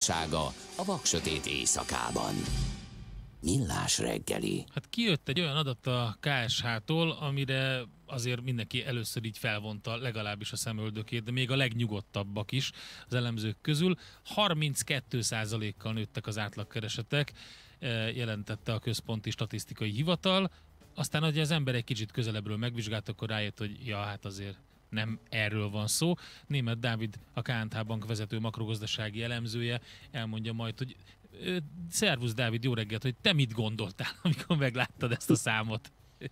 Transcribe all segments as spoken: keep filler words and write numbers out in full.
Sága a vaksötét éjszakában. Millás reggeli. Hát kijött egy olyan adat a ká es há-tól, amire azért mindenki először így felvonta legalábbis a szemöldökét, de még a legnyugodtabbak is az elemzők közül. harminckettő százalékkal nőttek az átlagkeresetek, jelentette a Központi Statisztikai Hivatal. Aztán, hogy az ember egy kicsit közelebbről megvizsgált, akkor rájött, hogy ja, hát azért nem erről van szó. Németh Dávid, a ká en té Bank vezető makrogazdasági elemzője elmondja majd, hogy szervusz Dávid, jó reggelt, hogy te mit gondoltál, amikor megláttad ezt a számot?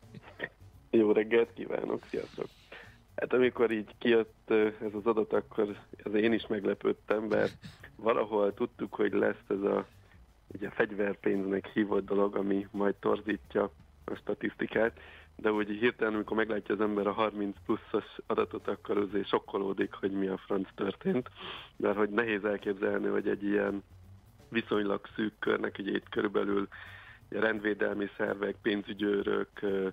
Jó reggelt kívánok, sziasztok! Hát amikor így kijött ez az adat, akkor az én is meglepődtem, mert valahol tudtuk, hogy lesz ez a, ugye, fegyverpénznek hívott dolog, ami majd torzítja a statisztikát, de úgy hirtelen, amikor meglátja az ember a harminc pluszos adatot, akkor azért sokkolódik, hogy mi a franc történt, mert hogy nehéz elképzelni, hogy egy ilyen viszonylag szűk körnek, ugye itt körülbelül rendvédelmi szervek, pénzügyőrök,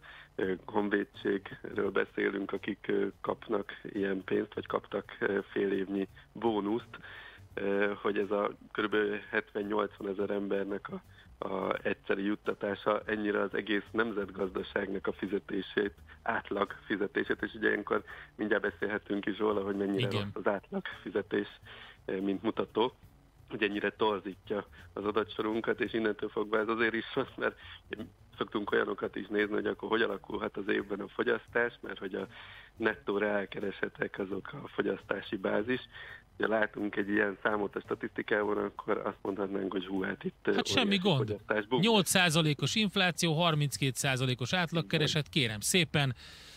honvédségről beszélünk, akik kapnak ilyen pénzt, vagy kaptak fél évnyi bónuszt, hogy ez a kb. hetven-nyolcvan ezer embernek a, a egyszeri juttatása ennyire az egész nemzetgazdaságnak a fizetését, átlag fizetését, és ugye ilyenkor mindjárt beszélhetünk is róla, hogy mennyire rossz az átlag fizetés, mint mutató, hogy ennyire torzítja az adatsorunkat, és innentől fogva ez azért is rossz, mert szoktunk olyanokat is nézni, hogy akkor hogy alakulhat az évben a fogyasztás, mert hogy a nettó reálkeresetek azok a fogyasztási bázis. Ha látunk egy ilyen számot a statisztikában, akkor azt mondhatnánk, hogy hú, hát itt hát semmi gond. nyolc százalékos infláció, harminckét százalékos átlagkereset, kérem szépen.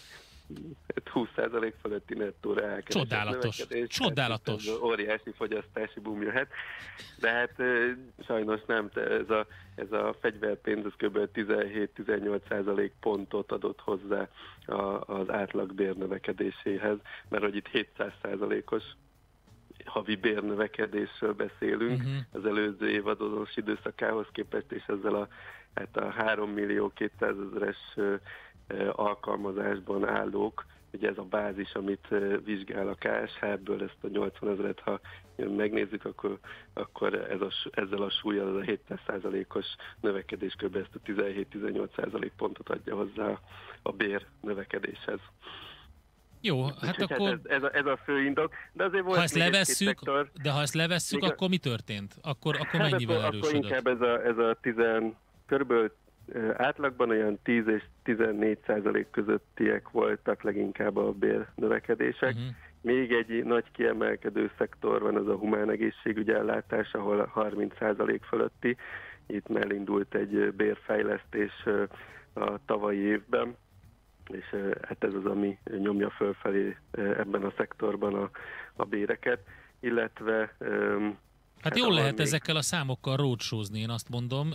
húsz százalék fölötti nettó reálkereset. Csodálatos, csodálatos. Hát óriási fogyasztási boom jöhet, de hát sajnos nem, ez a, ez a fegyverpénz az kb. tizenhét-tizennyolc százalék pontot adott hozzá a, az átlag bérnövekedéséhez, mert hogy itt hétszáz százalékos havi bérnövekedésről beszélünk uh-huh. az előző évadozós időszakához képest, és ezzel a, hát a három millió kétszázezeres alkalmazásban állók, ugye ez a bázis, amit vizsgál a ká es há, ebből ezt a nyolcvan ezret, ha megnézzük, akkor, akkor ez a, ezzel a súlyjal az a hétszáz százalékos növekedés kb. Ezt a tizenhét-tizennyolc százalék pontot adja hozzá a bér növekedéshez. Jó, hát úgyhogy akkor... Hát ez, ez, a, ez a fő indok, de azért volt ha ezt levesszük, szektor, de ha ezt levesszük, még akkor mi történt? Akkor, akkor hát mennyivel akkor, erősödött? akkor inkább ez a, ez a tizen, körülbelül átlagban olyan tíz és tizennégy százalék közöttiek voltak leginkább a bérnövekedések. Uh-huh. Még egy nagy kiemelkedő szektor van, az a humán egészségügyi ellátás, ahol harminc százalék fölötti. Itt elindult egy bérfejlesztés a tavalyi évben, és hát ez az, ami nyomja fölfelé ebben a szektorban a, a béreket, illetve Hát jól lehet még ezekkel a számokkal roadshow-zni, én azt mondom,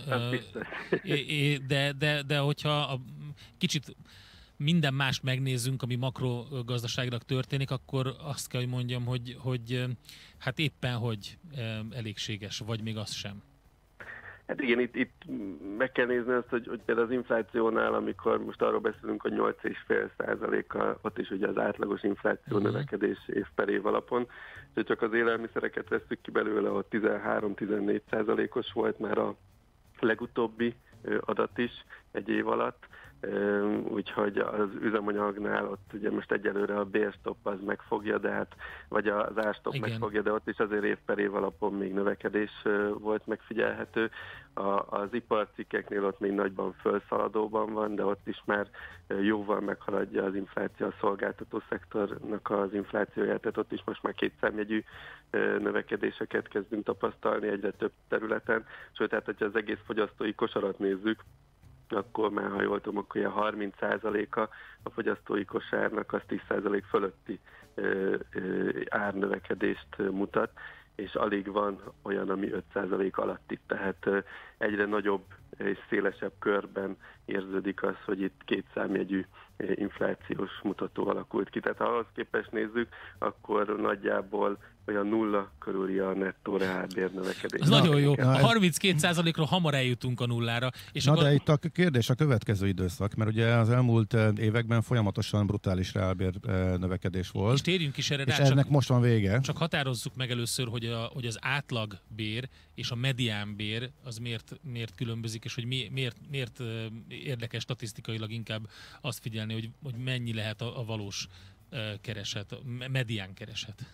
de, de, de hogyha a kicsit minden mást megnézzünk, ami makrogazdaságnak történik, akkor azt kell, hogy mondjam, hogy, hogy hát éppen hogy elégséges, vagy még az sem. Hát igen, itt, itt meg kell nézni azt, hogy, hogy például az inflációnál, amikor most arról beszélünk, hogy nyolc egész öt százaléka, ott is ugye az átlagos infláció uh-huh. növekedés év per év alapon, és csak az élelmiszereket vesszük ki belőle, ott tizenhárom-tizennégy százalékos volt már a legutóbbi adat is egy év alatt, úgyhogy az üzemanyagnál ott ugye most egyelőre a bérstopp az megfogja, de hát, vagy az árstopp Igen. megfogja, de ott is azért év per év alapon még növekedés volt megfigyelhető. A, az iparcikkeknél ott még nagyban fölszaladóban van, de ott is már jóval meghaladja az infláció a szolgáltató szektornak az inflációját, tehát ott is most már kétszámjegyű növekedéseket kezdünk tapasztalni egyre több területen, sőt, tehát hogyha az egész fogyasztói kosarat nézzük, akkor már, ha jól tudom, akkor ilyen harminc százaléka a fogyasztói kosárnak az tíz százalék fölötti ö, ö, árnövekedést mutat, és alig van olyan, ami öt százalék alatti. Tehát ö, egyre nagyobb és szélesebb körben érződik az, hogy itt kétszámjegyű inflációs mutató alakult ki. Tehát ha ahhoz képest nézzük, akkor nagyjából olyan nulla körüli a nettó reálbér növekedés. Ez nagyon jó. Na, A ez... harminckét százalékról hamar eljutunk a nullára. És Na akkor... de itt a kérdés a következő időszak, mert ugye az elmúlt években folyamatosan brutális reálbér növekedés volt. És térjünk is erre és rá, ennek csak, most van vége. Csak határozzuk meg először, hogy, a, hogy az átlagbér és a mediánbér az miért, miért különbözik, és hogy mi, miért, miért érdekes statisztikailag inkább azt figyelni, hogy, hogy mennyi lehet a, a valós kereset, a medián kereset.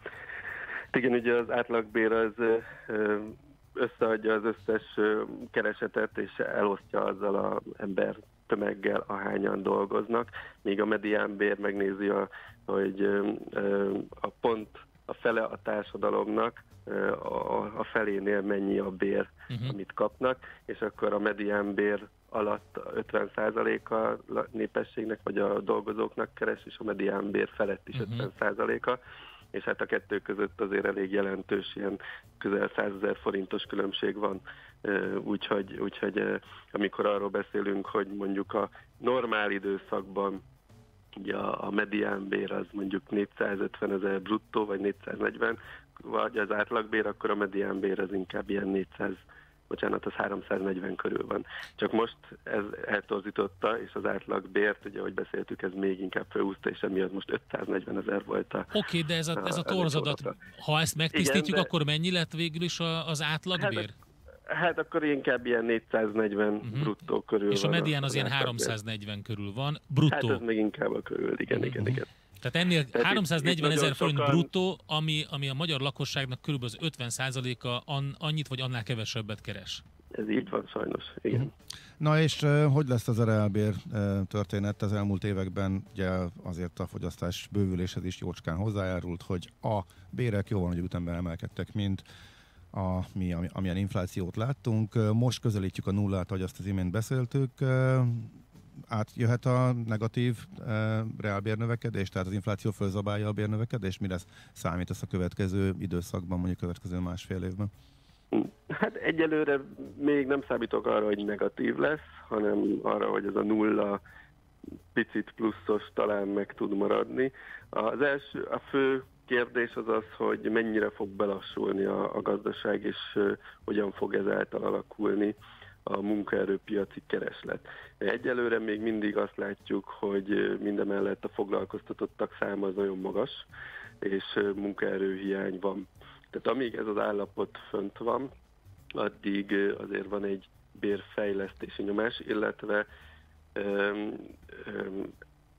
Igen, ugye az átlagbér az összeadja az összes keresetet, és elosztja azzal az ember tömeggel, ahányan dolgoznak, míg a mediánbér megnézi, a, hogy a pont a fele a társadalomnak, a felénél mennyi a bér, uh-huh. amit kapnak, és akkor a mediánbér alatt ötven százaléka a népességnek, vagy a dolgozóknak keres, és a mediánbér felett is uh-huh. ötven százaléka, és hát a kettő között azért elég jelentős, ilyen közel százezer forintos különbség van. Úgyhogy, úgyhogy amikor arról beszélünk, hogy mondjuk a normál időszakban ugye a mediánbér az mondjuk négyszázötven ezer bruttó, vagy négyszáznegyven, vagy az átlagbér, akkor a mediánbér az inkább ilyen négyszáz, bocsánat, az háromszáznegyven körül van. Csak most ez eltorzította, és az átlagbért, ugye, ahogy beszéltük, ez még inkább felhúzta, és emiatt most ötszáznegyven ezer volt a... Oké, okay, de ez a, ez a torzadat, ha ezt megtisztítjuk, igen, de... akkor mennyi lett végül is az átlagbér? Hát, hát akkor inkább ilyen négyszáznegyven uh-huh. bruttó körül és van. És a medián az, az ilyen háromszáznegyven körül van, bruttó. Hát ez még inkább a körül, igen, uh-huh. igen, igen. Tehát ennél Tehát háromszáznegyven ezer forint sokan... bruttó, ami, ami a magyar lakosságnak körülbelül az ötven százaléka an, annyit vagy annál kevesebbet keres. Ez így van sajnos, igen. Uh-huh. Na és uh, hogy lesz az a reálbér uh, történet? Az elmúlt években ugye azért a fogyasztás bővüléshez is jócskán hozzájárult, hogy a bérek jóval nagyobb ütemben emelkedtek, mint a, mi, ami, amilyen inflációt láttunk. Most közelítjük a nullát, ahogy azt az imént beszéltük. Átjöhet a negatív e, reálbérnövekedés, tehát az infláció fölzabálja a bérnövekedést? Mire számítasz a következő időszakban, mondjuk a következő másfél évben? Hát egyelőre még nem számítok arra, hogy negatív lesz, hanem arra, hogy ez a nulla picit pluszos talán meg tud maradni. Az első, a fő kérdés az az, hogy mennyire fog belassulni a, a gazdaság, és uh, hogyan fog ezáltal alakulni a munkaerőpiaci kereslet. Egyelőre még mindig azt látjuk, hogy mindemellett a foglalkoztatottak száma az nagyon magas, és munkaerőhiány van. Tehát amíg ez az állapot fönt van, addig azért van egy bérfejlesztési nyomás, illetve öm, öm,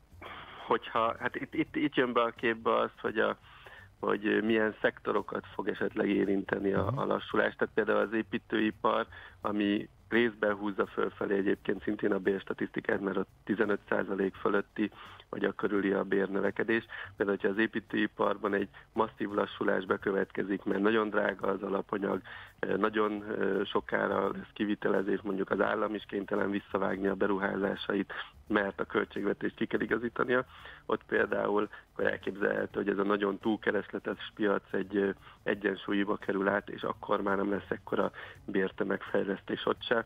hogyha, hát itt, itt, itt jön be a képbe az, hogy a hogy milyen szektorokat fog esetleg érinteni a, a lassulás. Tehát például az építőipar, ami részben húzza fölfelé egyébként szintén a bérstatisztikát, mert a tizenöt százalék fölötti, vagy a körüli a bérnövekedés. Például, hogyha az építőiparban egy masszív lassulás bekövetkezik, mert nagyon drága az alapanyag, nagyon sokára lesz kivitelezés, mondjuk az állam is kénytelen visszavágni a beruházásait, mert a költségvetést ki kell igazítania. Ott például akkor elképzelhető, hogy ez a nagyon túlkeresletes piac egy egyensúlyba kerül át, és akkor már nem lesz ekkora bértömegfejlesztés ott se.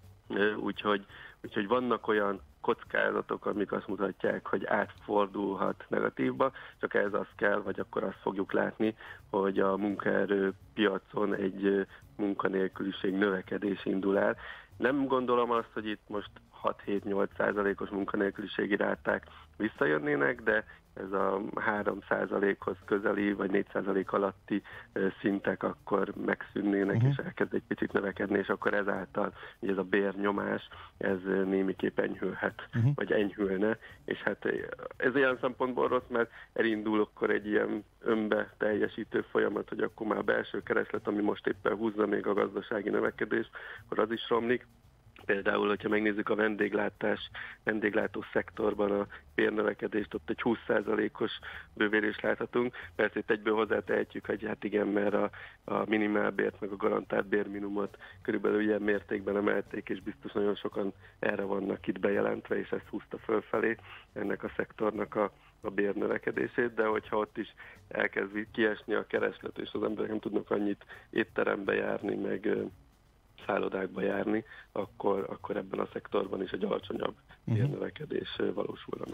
Úgyhogy, úgyhogy vannak olyan kockázatok, amik azt mutatják, hogy átfordulhat negatívba, csak ez az kell, vagy akkor azt fogjuk látni, hogy a munkaerőpiacon egy munkanélküliség növekedés indul el. Nem gondolom azt, hogy itt most hat-hét-nyolc százalékos munkanélküliségi ráták visszajönnének, de ez a három százalékhoz közeli, vagy négy százalék alatti szintek akkor megszűnnének, uh-huh. és elkezd egy picit növekedni, és akkor ezáltal ugye ez a bérnyomás, ez némiképp enyhülhet, uh-huh. vagy enyhülne, és hát ez ilyen szempontból rossz, mert elindul akkor egy ilyen önbe teljesítő folyamat, hogy akkor már a belső kereslet, ami most éppen húzza még a gazdasági növekedést, akkor az is romlik. Például, hogyha megnézzük a vendéglátás, vendéglátó szektorban a bérnövekedést, ott egy húsz százalékos bővülést láthatunk. Persze itt egyből hozzátehetjük, hogy hát igen, mert a, a minimálbért, meg a garantált bérminimumot körülbelül ilyen mértékben emelték, és biztos nagyon sokan erre vannak itt bejelentve, és ezt húzta fölfelé ennek a szektornak a, a bérnövekedését, de hogyha ott is elkezd kiesni a kereslet, és az emberek nem tudnak annyit étterembe járni, meg szállodákba járni, akkor, akkor ebben a szektorban is egy alacsonyabb bérnövekedés valósulna meg.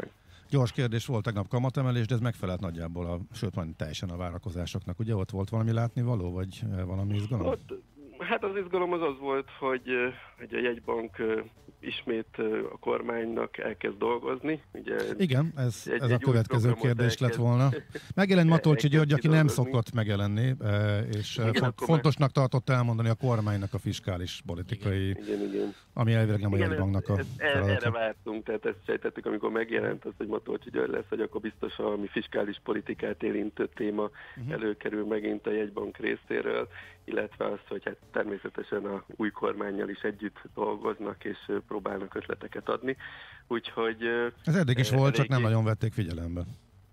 Gyors kérdés, volt tegnap kamatemelés, de ez megfelelt nagyjából, a, sőt, majd teljesen a várakozásoknak. Ugye ott volt valami látnivaló, vagy valami izgalom? Ott, hát az izgalom az az volt, hogy, hogy a jegybank ismét a kormánynak elkezd dolgozni. Ugye Igen, ez, egy, ez egy a következő kérdés elkezd... lett volna. Megjelent Matolcsy György, aki nem szokott megjelenni, és igen, font, fontosnak tartott elmondani a kormánynak a fiskális politikai, igen, igen. ami elvileg nem igen, a jegybanknak a feladata. Erre vártunk, tehát ezt sejtettük, amikor megjelent az, hogy Matolcsy György lesz, hogy akkor biztos a mi fiskális politikát érintő téma uh-huh. előkerül megint a jegybank részéről, illetve az, hogy hát természetesen a új kormánnyal is együtt dolgoznak, és próbálnak ötleteket adni. Úgyhogy... Ez eddig is volt, csak nem nagyon vették figyelembe.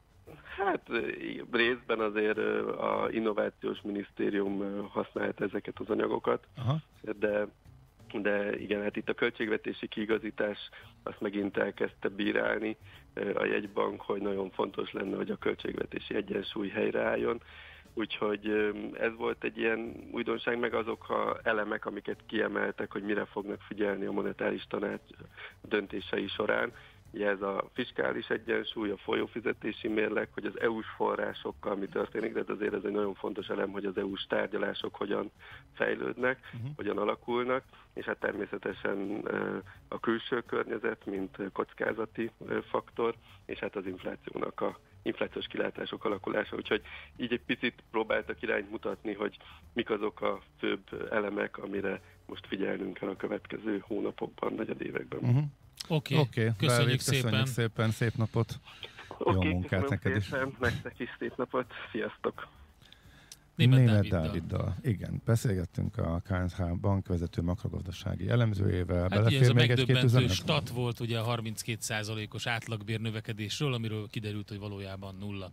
Hát részben azért a Innovációs Minisztérium használta ezeket az anyagokat, aha. de de igen, hát itt a költségvetési kiigazítás azt megint elkezdte bírálni a jegybank, hogy nagyon fontos lenne, hogy a költségvetési egyensúly helyreálljon. Úgyhogy ez volt egy ilyen újdonság, meg azok az elemek, amiket kiemeltek, hogy mire fognak figyelni a monetáris tanács döntései során. Ugye ez a fiskális egyensúly, a folyófizetési mérleg, hogy az é u-s forrásokkal mi történik, de azért ez egy nagyon fontos elem, hogy az é u-s tárgyalások hogyan fejlődnek, uh-huh. hogyan alakulnak, és hát természetesen a külső környezet, mint kockázati faktor, és hát az inflációnak a inflációs kilátások alakulása, úgyhogy így egy picit próbáltak irányt mutatni, hogy mik azok a főbb elemek, amire most figyelnünk kell a következő hónapokban, negyedévekben. Uh-huh. Oké, okay. okay. köszönjük, köszönjük szépen. szépen, szép napot, okay, jó munkát neked is. Nektek is szép napot, sziasztok! Németh, Németh Dáviddal. Dáviddal. Igen, beszélgettünk a ká en há bankvezető makrogazdasági elemzőjével. Hát Belefér ez a még egy-két stat volt ugye a harminckét százalékos átlagbér növekedésről, amiről kiderült, hogy valójában nulla.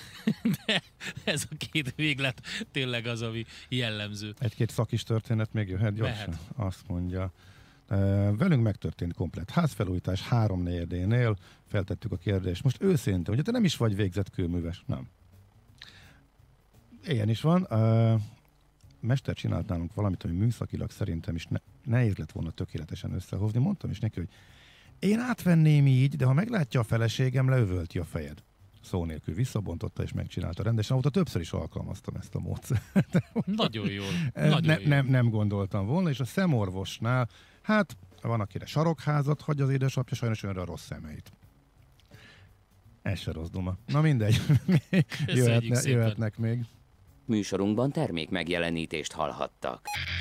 De ez a két véglet tényleg az, ami jellemző. Egy-két szakis történet még jöhet gyorsan? Mehet. Azt mondja. Velünk megtörtént komplet házfelújítás háromnegyedénél. Feltettük a kérdést. Most őszintén, ugye te nem is vagy végzett kőműves, nem? Ilyen is van. Uh, Mester csinált nálunk valamit, ami műszakilag szerintem is ne, nehéz lett volna tökéletesen összehozni. Mondtam is neki, hogy én átvenném így, de ha meglátja a feleségem, leövölti a fejed. Szó nélkül visszabontotta és megcsinálta rendesen. Óta többször is alkalmaztam ezt a módszert. Nagyon jól. Nagyon ne, jól. Nem, nem gondoltam volna, és a szemorvosnál, hát van, akire sarokházat hagy az édesapja, sajnos önre a rossz szemeit. Ez se rossz duma. Na mindegy. Jöhetne, jöhetnek még. Műsorunkban termék megjelenítést hallhattak.